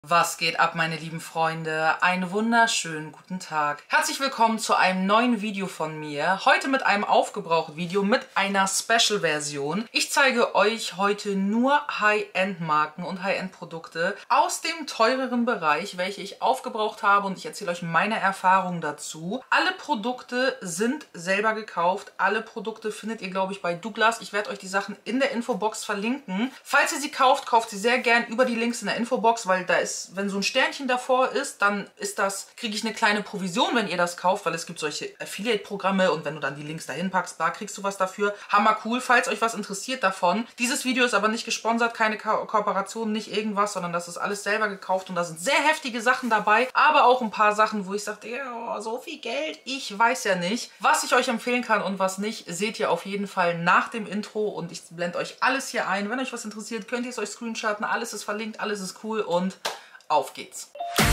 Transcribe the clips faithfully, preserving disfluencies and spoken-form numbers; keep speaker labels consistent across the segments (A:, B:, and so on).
A: Was geht ab, meine lieben Freunde? Einen wunderschönen guten Tag. Herzlich willkommen zu einem neuen Video von mir. Heute mit einem Aufgebraucht-Video mit einer Special-Version. Ich zeige euch heute nur High-End-Marken und High-End-Produkte aus dem teureren Bereich, welche ich aufgebraucht habe, und ich erzähle euch meine Erfahrungen dazu. Alle Produkte sind selber gekauft. Alle Produkte findet ihr, glaube ich, bei Douglas. Ich werde euch die Sachen in der Infobox verlinken. Falls ihr sie kauft, kauft sie sehr gern über die Links in der Infobox, weil da ist, wenn so ein Sternchen davor ist, dann ist das, kriege ich eine kleine Provision, wenn ihr das kauft, weil es gibt solche Affiliate-Programme und wenn du dann die Links dahin packst, da kriegst du was dafür. Hammer cool, falls euch was interessiert davon. Dieses Video ist aber nicht gesponsert, keine Ko Kooperation, nicht irgendwas, sondern das ist alles selber gekauft und da sind sehr heftige Sachen dabei, aber auch ein paar Sachen, wo ich sage, oh, so viel Geld, ich weiß ja nicht. Was ich euch empfehlen kann und was nicht, seht ihr auf jeden Fall nach dem Intro und ich blende euch alles hier ein. Wenn euch was interessiert, könnt ihr es euch screenshotten, alles ist verlinkt, alles ist cool und auf geht's.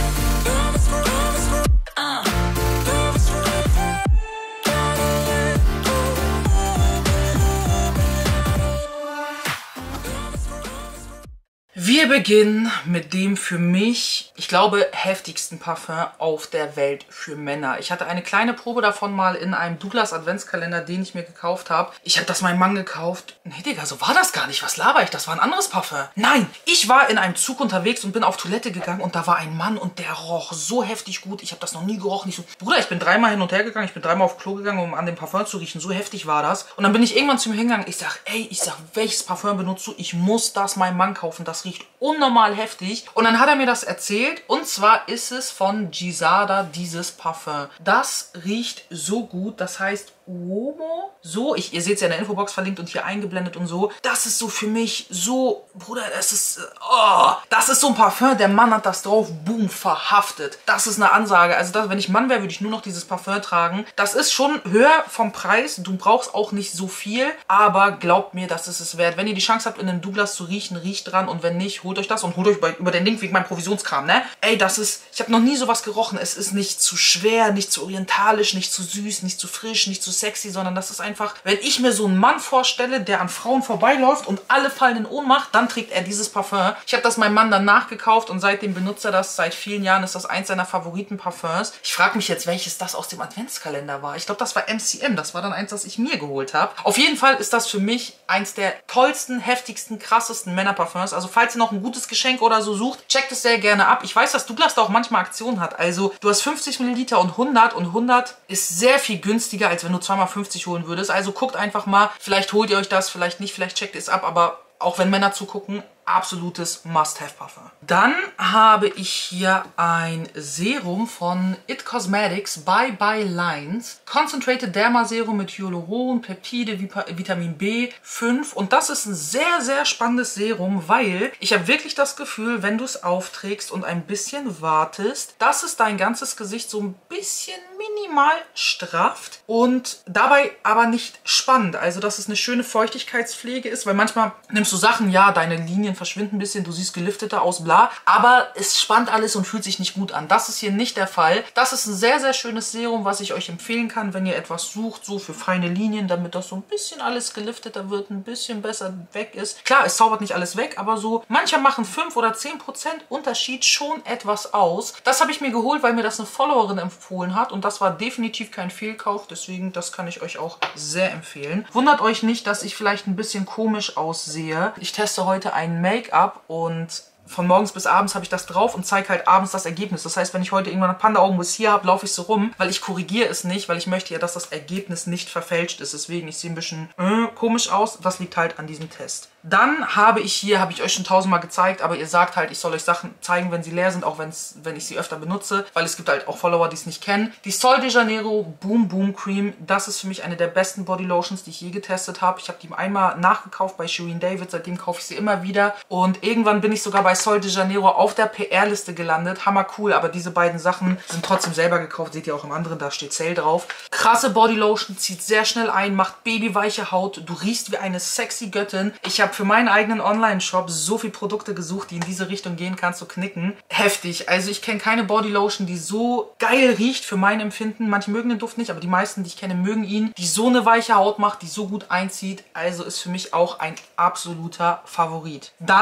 A: Wir beginnen mit dem für mich, ich glaube, heftigsten Parfum auf der Welt für Männer. Ich hatte eine kleine Probe davon mal in einem Douglas Adventskalender, den ich mir gekauft habe. Ich habe das meinem Mann gekauft. Nee, Digga, so war das gar nicht. Was laber ich? Das war ein anderes Parfum. Nein, ich war in einem Zug unterwegs und bin auf Toilette gegangen und da war ein Mann und der roch so heftig gut. Ich habe das noch nie gerochen. Ich so, Bruder, ich bin dreimal hin und her gegangen. Ich bin dreimal auf Klo gegangen, um an dem Parfum zu riechen. So heftig war das. Und dann bin ich irgendwann zu mir hingegangen. Ich sag, ey, ich sag, welches Parfum benutzt du? Ich muss das meinem Mann kaufen. Das riecht unnormal heftig. Und dann hat er mir das erzählt. Und zwar ist es von Gisada, dieses Parfum. Das riecht so gut. Das heißt Uomo. So, ich, ihr seht es ja in der Infobox verlinkt und hier eingeblendet und so. Das ist so für mich so, Bruder, das ist, oh, das ist so ein Parfum, der Mann hat das drauf, boom, verhaftet. Das ist eine Ansage. Also das, wenn ich Mann wäre, würde ich nur noch dieses Parfum tragen. Das ist schon höher vom Preis. Du brauchst auch nicht so viel, aber glaubt mir, das ist es wert. Wenn ihr die Chance habt, in einem Douglas zu riechen, riecht dran, und wenn nicht, holt euch das und holt euch bei, über den Link wegen meinem Provisionskram, ne? Ey, das ist, ich habe noch nie sowas gerochen. Es ist nicht zu schwer, nicht zu orientalisch, nicht zu süß, nicht zu frisch, nicht zu sexy, sondern das ist einfach, wenn ich mir so einen Mann vorstelle, der an Frauen vorbeiläuft und alle fallen in Ohnmacht, dann trägt er dieses Parfum. Ich habe das meinem Mann dann nachgekauft und seitdem benutzt er das. Seit vielen Jahren ist das eins seiner Favoriten-Parfums. Ich frage mich jetzt, welches das aus dem Adventskalender war. Ich glaube, das war M C M. Das war dann eins, das ich mir geholt habe. Auf jeden Fall ist das für mich eins der tollsten, heftigsten, krassesten Männerparfums. Also falls ihr noch ein gutes Geschenk oder so sucht, checkt es sehr gerne ab. Ich weiß, dass Douglas da auch manchmal Aktionen hat. Also du hast fünfzig Milliliter und hundert und hundert ist sehr viel günstiger, als wenn du zweimal fünfzig holen würdest. Also guckt einfach mal, vielleicht holt ihr euch das, vielleicht nicht, vielleicht checkt es ab, aber auch wenn Männer zugucken, absolutes Must-Have-Parfum. Dann habe ich hier ein Serum von It Cosmetics Bye Bye Lines. Concentrated Derma Serum mit Hyaluron, Peptide, Vitamin B fünf. Und das ist ein sehr, sehr spannendes Serum, weil ich habe wirklich das Gefühl, wenn du es aufträgst und ein bisschen wartest, dass es dein ganzes Gesicht so ein bisschen minimal strafft und dabei aber nicht spannend. Also, dass es eine schöne Feuchtigkeitspflege ist, weil manchmal nimmst du Sachen, ja, deine Linien verschwinden ein bisschen, du siehst gelifteter aus, bla, aber es spannt alles und fühlt sich nicht gut an. Das ist hier nicht der Fall. Das ist ein sehr, sehr schönes Serum, was ich euch empfehlen kann, wenn ihr etwas sucht, so für feine Linien, damit das so ein bisschen alles gelifteter wird, ein bisschen besser weg ist. Klar, es zaubert nicht alles weg, aber so, manche machen fünf oder zehn Prozent Unterschied schon etwas aus. Das habe ich mir geholt, weil mir das eine Followerin empfohlen hat und das war definitiv kein Fehlkauf, deswegen das kann ich euch auch sehr empfehlen. Wundert euch nicht, dass ich vielleicht ein bisschen komisch aussehe. Ich teste heute ein Make-up und von morgens bis abends habe ich das drauf und zeige halt abends das Ergebnis. Das heißt, wenn ich heute irgendwann Panda-Augen bis hier habe, laufe ich so rum, weil ich korrigiere es nicht, weil ich möchte ja, dass das Ergebnis nicht verfälscht ist. Deswegen, ich sehe ein bisschen äh, komisch aus. Das liegt halt an diesem Test. Dann habe ich hier, habe ich euch schon tausendmal gezeigt, aber ihr sagt halt, ich soll euch Sachen zeigen, wenn sie leer sind, auch wenn's, wenn ich sie öfter benutze, weil es gibt halt auch Follower, die es nicht kennen. Die Sol de Janeiro Boom Boom Cream, das ist für mich eine der besten Body Lotions, die ich je getestet habe. Ich habe die einmal nachgekauft bei Shirin David, seitdem kaufe ich sie immer wieder. Und irgendwann bin ich sogar bei Sol de Janeiro auf der P R-Liste gelandet. Hammer cool, aber diese beiden Sachen sind trotzdem selber gekauft. Seht ihr auch im anderen, da steht Sale drauf. Krasse Body Lotion, zieht sehr schnell ein, macht babyweiche Haut. Du riechst wie eine sexy Göttin. Ich habe für meinen eigenen Online-Shop so viele Produkte gesucht, die in diese Richtung gehen, kannst du knicken. Heftig. Also ich kenne keine Body Lotion, die so geil riecht für mein Empfinden. Manche mögen den Duft nicht, aber die meisten, die ich kenne, mögen ihn. Die so eine weiche Haut macht, die so gut einzieht. Also ist für mich auch ein absoluter Favorit. Dann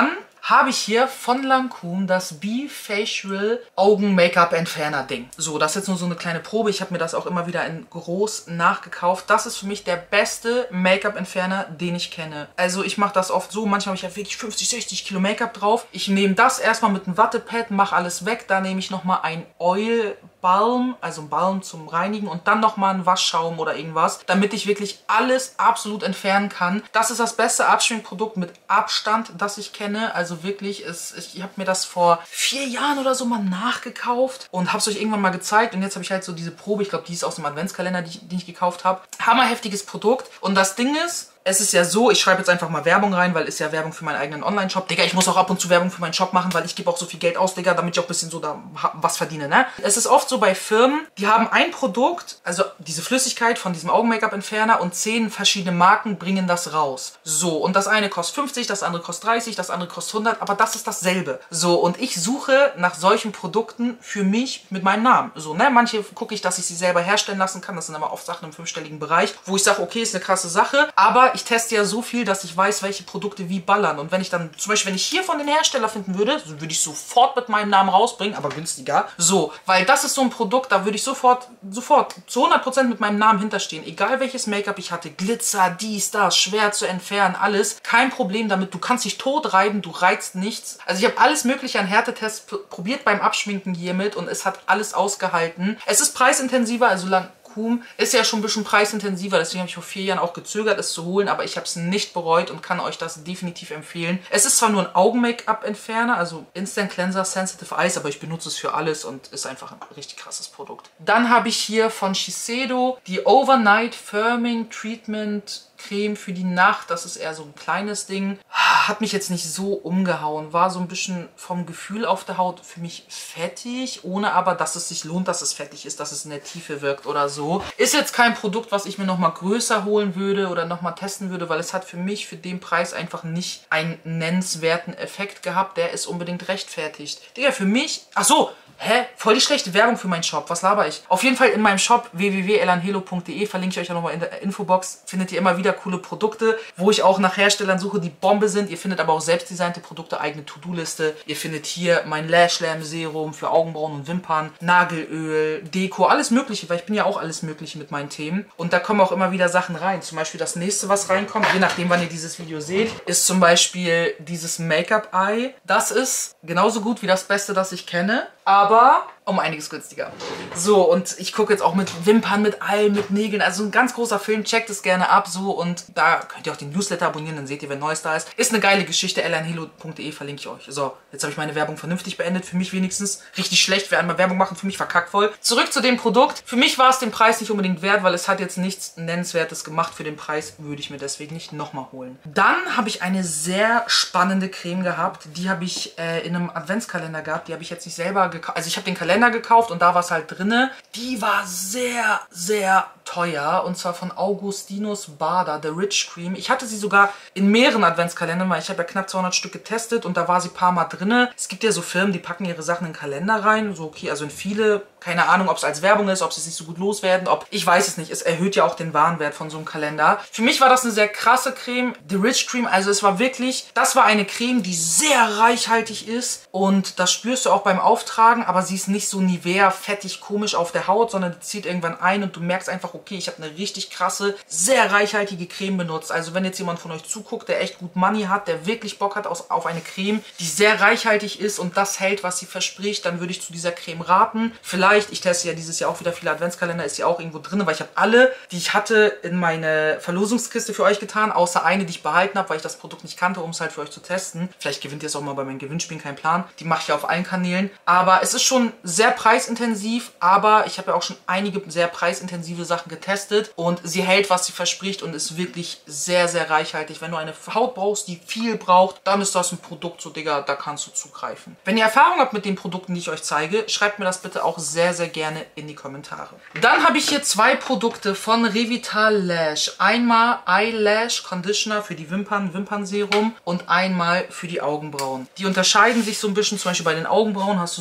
A: habe ich hier von Lancôme das Be-Facial Augen-Make-up-Entferner-Ding. So, das ist jetzt nur so eine kleine Probe. Ich habe mir das auch immer wieder in groß nachgekauft. Das ist für mich der beste Make-up-Entferner, den ich kenne. Also ich mache das oft so, manchmal habe ich ja wirklich fünfzig, sechzig Kilo Make-up drauf. Ich nehme das erstmal mit einem Wattepad, mache alles weg. Da nehme ich nochmal ein Oil Balm, also ein Balm zum Reinigen und dann nochmal ein Waschschaum oder irgendwas, damit ich wirklich alles absolut entfernen kann. Das ist das beste Abschminkprodukt mit Abstand, das ich kenne. Also wirklich, es, ich habe mir das vor vier Jahren oder so mal nachgekauft und habe es euch irgendwann mal gezeigt. Und jetzt habe ich halt so diese Probe, ich glaube, die ist aus dem Adventskalender, die ich, den ich gekauft habe. Hammerheftiges Produkt. Und das Ding ist, es ist ja so, ich schreibe jetzt einfach mal Werbung rein, weil ist ja Werbung für meinen eigenen Online-Shop. Digga, ich muss auch ab und zu Werbung für meinen Shop machen, weil ich gebe auch so viel Geld aus, Digga, damit ich auch ein bisschen so da was verdiene, ne? Es ist oft so bei Firmen, die haben ein Produkt, also diese Flüssigkeit von diesem Augen-Make-up-Entferner und zehn verschiedene Marken bringen das raus. So, und das eine kostet fünfzig, das andere kostet dreißig, das andere kostet hundert, aber das ist dasselbe. So, und ich suche nach solchen Produkten für mich mit meinem Namen. So, ne? Manche gucke ich, dass ich sie selber herstellen lassen kann, das sind aber oft Sachen im fünfstelligen Bereich, wo ich sage, okay, ist eine krasse Sache, aber ich teste ja so viel, dass ich weiß, welche Produkte wie ballern. Und wenn ich dann, zum Beispiel, wenn ich hier von den Hersteller finden würde, würde ich sofort mit meinem Namen rausbringen, aber günstiger. So, weil das ist so ein Produkt, da würde ich sofort, sofort zu hundert Prozent mit meinem Namen hinterstehen. Egal welches Make-up ich hatte, Glitzer, dies, das, schwer zu entfernen, alles. Kein Problem damit. Du kannst dich tot reiben, du reizt nichts. Also ich habe alles mögliche an Härtetests probiert beim Abschminken hiermit und es hat alles ausgehalten. Es ist preisintensiver, also lang ist ja schon ein bisschen preisintensiver, deswegen habe ich vor vier Jahren auch gezögert, es zu holen, aber ich habe es nicht bereut und kann euch das definitiv empfehlen. Es ist zwar nur ein Augen-Make-up-Entferner, also Instant Cleanser Sensitive Eyes, aber ich benutze es für alles und ist einfach ein richtig krasses Produkt. Dann habe ich hier von Shiseido die Overnight Firming Treatment Creme für die Nacht. Das ist eher so ein kleines Ding. Hat mich jetzt nicht so umgehauen. War so ein bisschen vom Gefühl auf der Haut für mich fettig, ohne aber, dass es sich lohnt, dass es fettig ist, dass es in der Tiefe wirkt oder so. Ist jetzt kein Produkt, was ich mir nochmal größer holen würde oder nochmal testen würde, weil es hat für mich für den Preis einfach nicht einen nennenswerten Effekt gehabt, der ist unbedingt rechtfertigt. Digga, für mich... Ach so! Hä? Voll die schlechte Werbung für meinen Shop. Was laber ich? Auf jeden Fall in meinem Shop w w w punkt elanhelo punkt de verlinke ich euch ja nochmal in der Infobox. Findet ihr immer wieder coole Produkte, wo ich auch nach Herstellern suche, die Bombe sind. Ihr findet aber auch selbstdesignte Produkte, eigene To-Do-Liste. Ihr findet hier mein Lash Lamp Serum für Augenbrauen und Wimpern, Nagelöl, Deko, alles mögliche, weil ich bin ja auch alles mögliche mit meinen Themen. Und da kommen auch immer wieder Sachen rein. Zum Beispiel das nächste, was reinkommt, je nachdem, wann ihr dieses Video seht, ist zum Beispiel dieses Make-up-Eye. Das ist genauso gut wie das Beste, das ich kenne, aber um einiges günstiger. So, und ich gucke jetzt auch mit Wimpern, mit allem, mit Nägeln. Also ein ganz großer Film, checkt es gerne ab. So, und da könnt ihr auch den Newsletter abonnieren, dann seht ihr, wenn Neues da ist. Ist eine geile Geschichte, elanhelo punkt de verlinke ich euch. So, jetzt habe ich meine Werbung vernünftig beendet. Für mich wenigstens richtig schlecht. Wer einmal Werbung machen, für mich verkackt voll. Zurück zu dem Produkt. Für mich war es den Preis nicht unbedingt wert, weil es hat jetzt nichts Nennenswertes gemacht. Für den Preis würde ich mir deswegen nicht nochmal holen. Dann habe ich eine sehr spannende Creme gehabt. Die habe ich äh, in einem Adventskalender gehabt. Die habe ich jetzt nicht selber gekauft. Also ich habe den Kalender gekauft und da war es halt drinne. Die war sehr, sehr teuer und zwar von Augustinus Bader, The Rich Cream. Ich hatte sie sogar in mehreren Adventskalendern, weil ich habe ja knapp zweihundert Stück getestet und da war sie ein paar Mal drinne. Es gibt ja so Firmen, die packen ihre Sachen in den Kalender rein, so okay, also in viele, keine Ahnung, ob es als Werbung ist, ob sie es nicht so gut loswerden, ob, ich weiß es nicht, es erhöht ja auch den Warenwert von so einem Kalender. Für mich war das eine sehr krasse Creme, The Rich Cream, also es war wirklich, das war eine Creme, die sehr reichhaltig ist und das spürst du auch beim Auftragen, aber sie ist nicht so Nivea fettig komisch auf der Haut, sondern die zieht irgendwann ein und du merkst einfach, okay, ich habe eine richtig krasse, sehr reichhaltige Creme benutzt. Also wenn jetzt jemand von euch zuguckt, der echt gut Money hat, der wirklich Bock hat auf eine Creme, die sehr reichhaltig ist und das hält, was sie verspricht, dann würde ich zu dieser Creme raten. Vielleicht, ich teste ja dieses Jahr auch wieder viele Adventskalender, ist ja auch irgendwo drin, weil ich habe alle, die ich hatte, in meine Verlosungskiste für euch getan, außer eine, die ich behalten habe, weil ich das Produkt nicht kannte, um es halt für euch zu testen. Vielleicht gewinnt ihr es auch mal bei meinen Gewinnspielen, kein Plan. Die mache ich ja auf allen Kanälen. Aber es ist schon sehr preisintensiv, aber ich habe ja auch schon einige sehr preisintensive Sachen getestet und sie hält, was sie verspricht und ist wirklich sehr, sehr reichhaltig. Wenn du eine Haut brauchst, die viel braucht, dann ist das ein Produkt, so Digga, da kannst du zugreifen. Wenn ihr Erfahrung habt mit den Produkten, die ich euch zeige, schreibt mir das bitte auch sehr, sehr gerne in die Kommentare. Dann habe ich hier zwei Produkte von Revital Lash. Einmal Eyelash Conditioner für die Wimpern, Wimpernserum und einmal für die Augenbrauen. Die unterscheiden sich so ein bisschen, zum Beispiel bei den Augenbrauen hast du so eine Applikation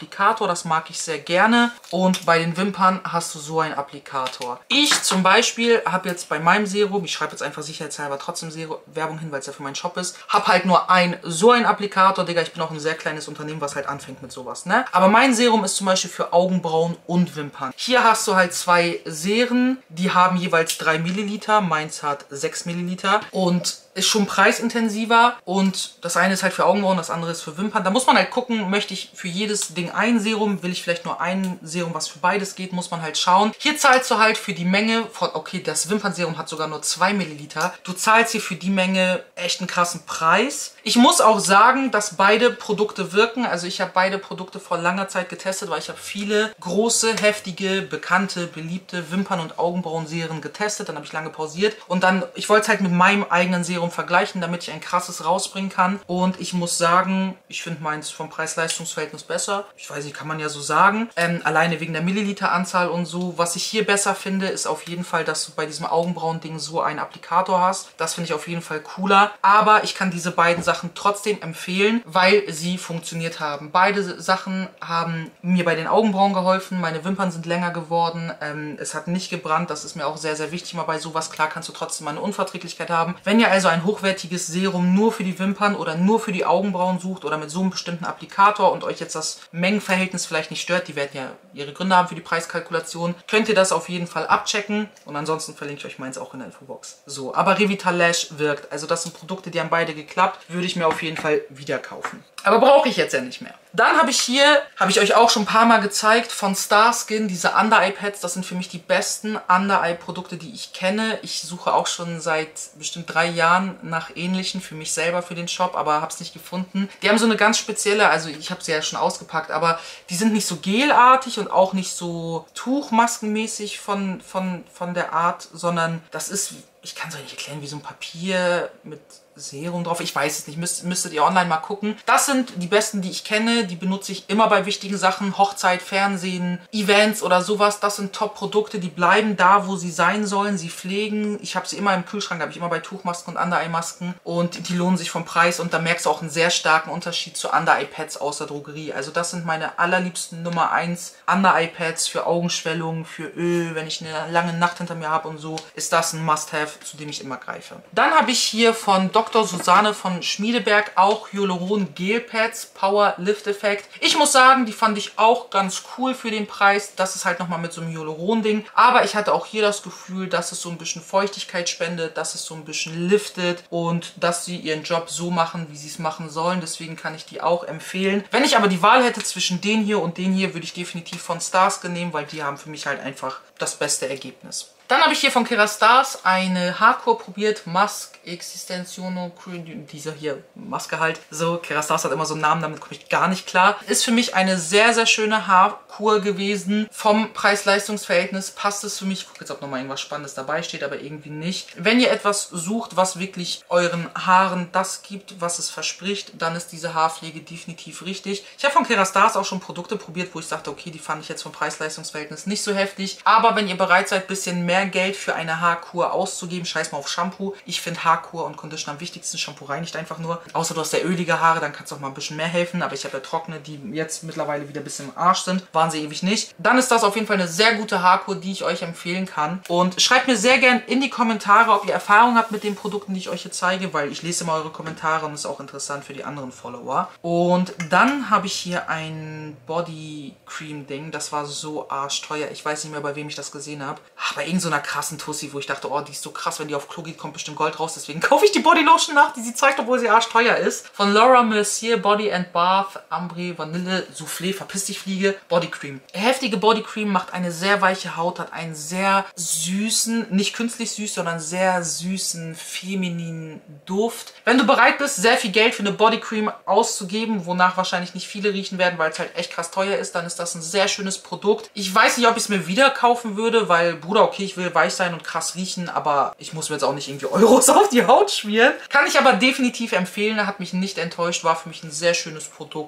A: Applikator, das mag ich sehr gerne. Und bei den Wimpern hast du so einen Applikator. Ich zum Beispiel habe jetzt bei meinem Serum, ich schreibe jetzt einfach sicherheitshalber trotzdem Serum, Werbung hin, weil es ja für meinen Shop ist, habe halt nur ein, so einen Applikator, Digga, ich bin auch ein sehr kleines Unternehmen, was halt anfängt mit sowas, ne? Aber mein Serum ist zum Beispiel für Augenbrauen und Wimpern. Hier hast du halt zwei Seren, die haben jeweils drei Milliliter, meins hat sechs Milliliter und ist schon preisintensiver und das eine ist halt für Augenbrauen, das andere ist für Wimpern. Da muss man halt gucken, möchte ich für jedes Ding ein Serum, will ich vielleicht nur ein Serum, was für beides geht, muss man halt schauen. Hier zahlst du halt für die Menge von, okay, das Wimpernserum hat sogar nur zwei Milliliter. Du zahlst hier für die Menge echt einen krassen Preis. Ich muss auch sagen, dass beide Produkte wirken. Also ich habe beide Produkte vor langer Zeit getestet, weil ich habe viele große, heftige, bekannte, beliebte Wimpern- und Augenbrauenserien getestet. Dann habe ich lange pausiert und dann, ich wollte es halt mit meinem eigenen Serum vergleichen, damit ich ein krasses rausbringen kann. Und ich muss sagen, ich finde meins vom Preis-Leistungs-Verhältnis besser. Ich weiß nicht, kann man ja so sagen. Ähm, alleine wegen der Milliliteranzahl und so. Was ich hier besser finde, ist auf jeden Fall, dass du bei diesem Augenbrauen-Ding so einen Applikator hast. Das finde ich auf jeden Fall cooler. Aber ich kann diese beiden Sachen trotzdem empfehlen, weil sie funktioniert haben. Beide Sachen haben mir bei den Augenbrauen geholfen. Meine Wimpern sind länger geworden. Ähm, es hat nicht gebrannt. Das ist mir auch sehr, sehr wichtig mal bei sowas. Klar kannst du trotzdem mal eine Unverträglichkeit haben. Wenn ihr also ein hochwertiges Serum nur für die Wimpern oder nur für die Augenbrauen sucht oder mit so einem bestimmten Applikator und euch jetzt das Mengenverhältnis vielleicht nicht stört, die werden ja ihre Gründe haben für die Preiskalkulation, könnt ihr das auf jeden Fall abchecken und ansonsten verlinke ich euch meins auch in der Infobox. So, aber Revital Lash wirkt. Also das sind Produkte, die haben beide geklappt, würde ich mir auf jeden Fall wieder kaufen. Aber brauche ich jetzt ja nicht mehr. Dann habe ich hier, habe ich euch auch schon ein paar Mal gezeigt, von Starskin, diese Under-Eye-Pads. Das sind für mich die besten Under-Eye-Produkte, die ich kenne. Ich suche auch schon seit bestimmt drei Jahren nach ähnlichen für mich selber, für den Shop, aber habe es nicht gefunden. Die haben so eine ganz spezielle, also ich habe sie ja schon ausgepackt, aber die sind nicht so gelartig und auch nicht so tuchmaskenmäßig von, von, von der Art, sondern das ist, ich kann es euch nicht erklären, wie so ein Papier mit Serum drauf. Ich weiß es nicht, müsst, müsstet ihr online mal gucken. Das sind die besten, die ich kenne. Die benutze ich immer bei wichtigen Sachen. Hochzeit, Fernsehen, Events oder sowas. Das sind Top-Produkte, die bleiben da, wo sie sein sollen. Sie pflegen. Ich habe sie immer im Kühlschrank, habe ich immer bei Tuchmasken und Under-Eye-Masken. Und die lohnen sich vom Preis. Und da merkst du auch einen sehr starken Unterschied zu Under-Eye-Pads aus der Drogerie. Also das sind meine allerliebsten Nummer eins Under-Eye-Pads für Augenschwellung, für Öl. Wenn ich eine lange Nacht hinter mir habe und so, ist das ein Must-Have, zu dem ich immer greife. Dann habe ich hier von Doktor Susanne von Schmiedeberg auch Hyaluron Gel Pads, Power Lift Effekt. Ich muss sagen, die fand ich auch ganz cool für den Preis. Das ist halt nochmal mit so einem Hyaluron-Ding. Aber ich hatte auch hier das Gefühl, dass es so ein bisschen Feuchtigkeit spendet, dass es so ein bisschen liftet und dass sie ihren Job so machen, wie sie es machen sollen. Deswegen kann ich die auch empfehlen. Wenn ich aber die Wahl hätte zwischen den hier und den hier, würde ich definitiv von Starskin nehmen, weil die haben für mich halt einfach das beste Ergebnis. Dann habe ich hier von Kerastase eine Haarkur probiert, Mask Existenzione, dieser hier Maske halt. So, Kerastase hat immer so einen Namen, damit komme ich gar nicht klar. Ist für mich eine sehr, sehr schöne Haarkur gewesen. Vom Preis-Leistungs-Verhältnis passt es für mich. Ich gucke jetzt, ob nochmal irgendwas Spannendes dabei steht, aber irgendwie nicht. Wenn ihr etwas sucht, was wirklich euren Haaren das gibt, was es verspricht, dann ist diese Haarpflege definitiv richtig. Ich habe von Kerastase auch schon Produkte probiert, wo ich sagte, okay, die fand ich jetzt vom Preis-Leistungs-Verhältnis nicht so heftig. Aber wenn ihr bereit seid, ein bisschen mehr Geld für eine Haarkur auszugeben, scheiß mal auf Shampoo. Ich finde Haarkur und Conditioner am wichtigsten. Shampoo reinigt einfach nur. Außer du hast sehr ölige Haare, dann kannst du auch mal ein bisschen mehr helfen. Aber ich habe ja trockene, die jetzt mittlerweile wieder ein bisschen im Arsch sind. Waren sie ewig nicht. Dann ist das auf jeden Fall eine sehr gute Haarkur, die ich euch empfehlen kann. Und schreibt mir sehr gern in die Kommentare, ob ihr Erfahrung habt mit den Produkten, die ich euch hier zeige, weil ich lese immer eure Kommentare und ist auch interessant für die anderen Follower. Und dann habe ich hier ein Body Cream Ding. Das war so arschteuer. Ich weiß nicht mehr, bei wem ich das gesehen habe. Aber irgend so einer krassen Tussi, wo ich dachte, oh, die ist so krass, wenn die auf Klo geht, kommt bestimmt Gold raus. Deswegen kaufe ich die Bodylotion nach, die sie zeigt, obwohl sie arschteuer ist. Von Laura Mercier Body and Bath Ambre Vanille Soufflé, verpiss dich Fliege, Body Cream. Heftige Body Cream macht eine sehr weiche Haut, hat einen sehr süßen, nicht künstlich süß, sondern sehr süßen, femininen Duft. Wenn du bereit bist, sehr viel Geld für eine Body Cream auszugeben, wonach wahrscheinlich nicht viele riechen werden, weil es halt echt krass teuer ist, dann ist das ein sehr schönes Produkt. Ich weiß nicht, ob ich es mir wieder kaufen würde, weil, Bruder, okay, ich will weich sein und krass riechen, aber ich muss mir jetzt auch nicht irgendwie Euros auf die Haut schmieren. Kann ich aber definitiv empfehlen, hat mich nicht enttäuscht, war für mich ein sehr schönes Produkt.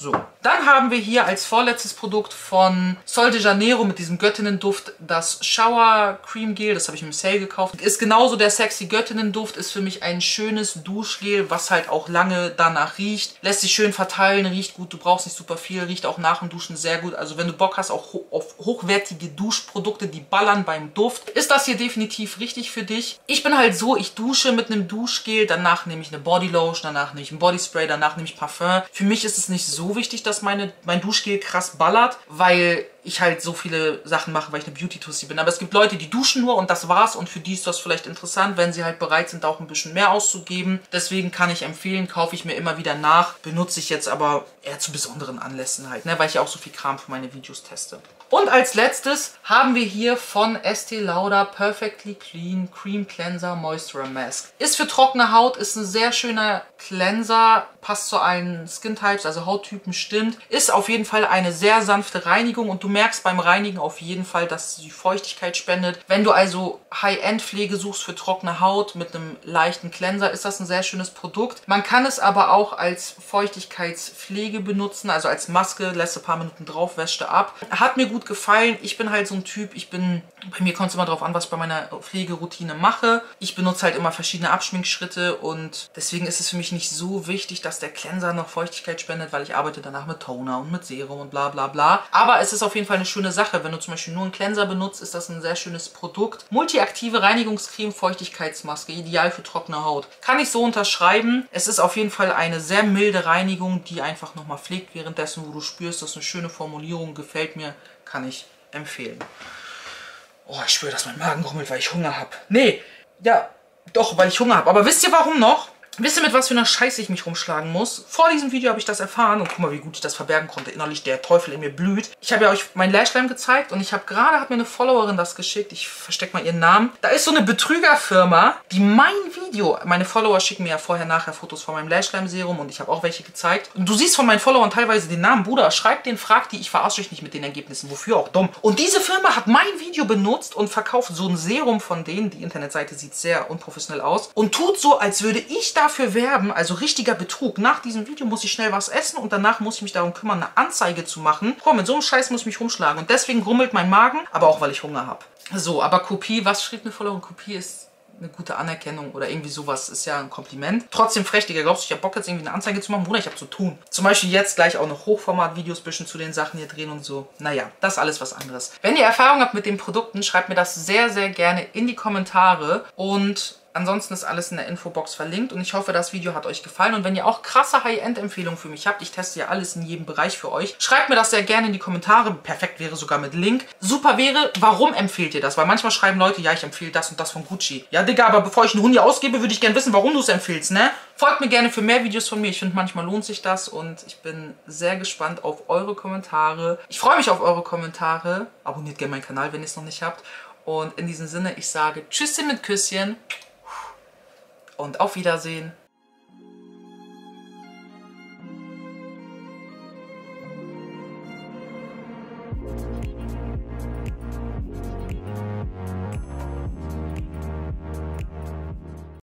A: So, dann haben wir hier als vorletztes Produkt von Sol de Janeiro mit diesem Göttinnenduft das Shower Cream Gel. Das habe ich im Sale gekauft. Ist genauso der sexy Göttinnenduft. Ist für mich ein schönes Duschgel, was halt auch lange danach riecht. Lässt sich schön verteilen, riecht gut. Du brauchst nicht super viel, riecht auch nach dem Duschen sehr gut. Also wenn du Bock hast auch ho auf hochwertige Duschprodukte, die ballern beim Duft, ist das hier definitiv richtig für dich. Ich bin halt so, ich dusche mit einem Duschgel, danach nehme ich eine Bodylotion, danach nehme ich ein Bodyspray, danach nehme ich Parfum. Für mich ist es nicht so wichtig, dass meine, mein Duschgel krass ballert, weil ich halt so viele Sachen mache, weil ich eine Beauty-Tussi bin. Aber es gibt Leute, die duschen nur und das war's und für die ist das vielleicht interessant, wenn sie halt bereit sind, auch ein bisschen mehr auszugeben. Deswegen kann ich empfehlen, kaufe ich mir immer wieder nach, benutze ich jetzt aber eher zu besonderen Anlässen halt, ne, weil ich ja auch so viel Kram für meine Videos teste. Und als letztes haben wir hier von Estee Lauder Perfectly Clean Cream Cleanser Moisture Mask. Ist für trockene Haut, ist ein sehr schöner Cleanser, passt zu allen Skin Types, also Hauttypen stimmt. Ist auf jeden Fall eine sehr sanfte Reinigung und du merkst beim Reinigen auf jeden Fall, dass sie Feuchtigkeit spendet. Wenn du also High-End-Pflege suchst für trockene Haut mit einem leichten Cleanser, ist das ein sehr schönes Produkt. Man kann es aber auch als Feuchtigkeitspflege benutzen, also als Maske, lässt ein paar Minuten drauf, wäscht ab. Hat mir gut gefallen. Ich bin halt so ein Typ, ich bin, bei mir kommt es immer darauf an, was ich bei meiner Pflegeroutine mache. Ich benutze halt immer verschiedene Abschminkschritte und deswegen ist es für mich nicht so wichtig, dass der Cleanser noch Feuchtigkeit spendet, weil ich arbeite danach mit Toner und mit Serum und bla bla bla. Aber es ist auf jeden Fall eine schöne Sache. Wenn du zum Beispiel nur einen Cleanser benutzt, ist das ein sehr schönes Produkt. Multiaktive Reinigungscreme, Feuchtigkeitsmaske, ideal für trockene Haut. Kann ich so unterschreiben. Es ist auf jeden Fall eine sehr milde Reinigung, die einfach nochmal pflegt währenddessen, wo du spürst, das ist eine schöne Formulierung, gefällt mir. Kann ich empfehlen. Oh, ich spüre, dass mein Magen grummelt, weil ich Hunger habe. Nee, ja, doch, weil ich Hunger habe. Aber wisst ihr warum noch? Wisst ihr, mit was für einer Scheiße ich mich rumschlagen muss? Vor diesem Video habe ich das erfahren und guck mal, wie gut ich das verbergen konnte. Innerlich der Teufel in mir blüht. Ich habe ja euch mein Lashline gezeigt und ich habe gerade, hat mir eine Followerin das geschickt. Ich verstecke mal ihren Namen. Da ist so eine Betrügerfirma, die mein Video, meine Follower schicken mir ja vorher, nachher Fotos von meinem Lashline-Serum und ich habe auch welche gezeigt. Und du siehst von meinen Followern teilweise den Namen. Bruder, schreib den, frag die, ich verarsche euch nicht mit den Ergebnissen. Wofür auch dumm. Und diese Firma hat mein Video benutzt und verkauft so ein Serum von denen. Die Internetseite sieht sehr unprofessionell aus. Und tut so, als würde ich dafür werben, also richtiger Betrug. Nach diesem Video muss ich schnell was essen und danach muss ich mich darum kümmern, eine Anzeige zu machen. Komm, mit so einem Scheiß muss ich mich rumschlagen. Und deswegen grummelt mein Magen, aber auch, weil ich Hunger habe. So, aber Kopie, was schrieb eine Followerin? Kopie ist eine gute Anerkennung oder irgendwie sowas, ist ja ein Kompliment. Trotzdem frech, Digga, glaubst du, ich habe Bock jetzt irgendwie eine Anzeige zu machen? Bruder, ich habe zu tun. Zum Beispiel jetzt gleich auch noch Hochformat-Videos ein bisschen zu den Sachen hier drehen und so. Naja, das ist alles was anderes. Wenn ihr Erfahrung habt mit den Produkten, schreibt mir das sehr, sehr gerne in die Kommentare und ansonsten ist alles in der Infobox verlinkt und ich hoffe, das Video hat euch gefallen. Und wenn ihr auch krasse High-End-Empfehlungen für mich habt, ich teste ja alles in jedem Bereich für euch, schreibt mir das sehr gerne in die Kommentare. Perfekt wäre sogar mit Link. Super wäre, warum empfehlt ihr das? Weil manchmal schreiben Leute, ja, ich empfehle das und das von Gucci. Ja, Digga, aber bevor ich einen Hund hier ausgebe, würde ich gerne wissen, warum du es empfiehlst, ne? Folgt mir gerne für mehr Videos von mir. Ich finde, manchmal lohnt sich das und ich bin sehr gespannt auf eure Kommentare. Ich freue mich auf eure Kommentare. Abonniert gerne meinen Kanal, wenn ihr es noch nicht habt. Und in diesem Sinne, ich sage Tschüsschen mit Küsschen. Und auf Wiedersehen.